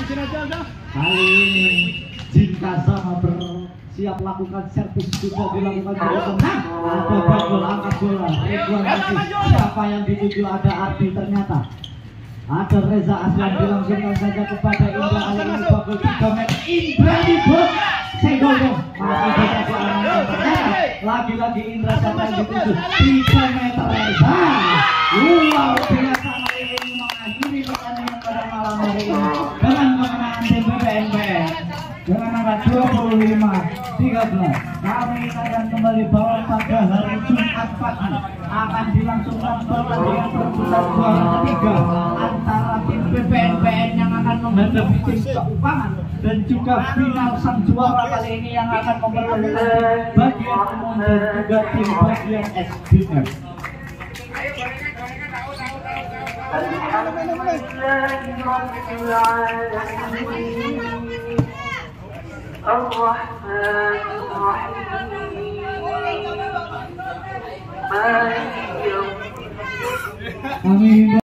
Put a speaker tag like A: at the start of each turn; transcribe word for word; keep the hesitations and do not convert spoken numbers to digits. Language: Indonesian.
A: Kali ini jika sama bersiap lakukan servis juga dilakukan dengan tenang. Ada bagol angkat bola. Ridwan Kasih. Siapa yang dituju? Ada Ardi ternyata. Ada Reza Aslan, dilangsungkan saja kepada Indra. Kali ini bagol tiga meter. Indra dibot. Senggol dong. Masih berada aman. Lagi-lagi Indra siapa yang dituju? tiga meter Reza. Luar biasa kali ini mengakhiri pertandingan pada malam hari ini dengan kemenangan tim B B N B R dengan angka dua puluh lima tiga belas. Kami akan kembali bawa pada hari Jumat pagi akan dilangsungkan pertandingan perputaran juara ketiga antara tim B B N B R yang akan menghadapi tim Keupangan dan juga final sang juara kali ini yang akan mempertemukan bagian umum dan juga tim bagian S B M. Kami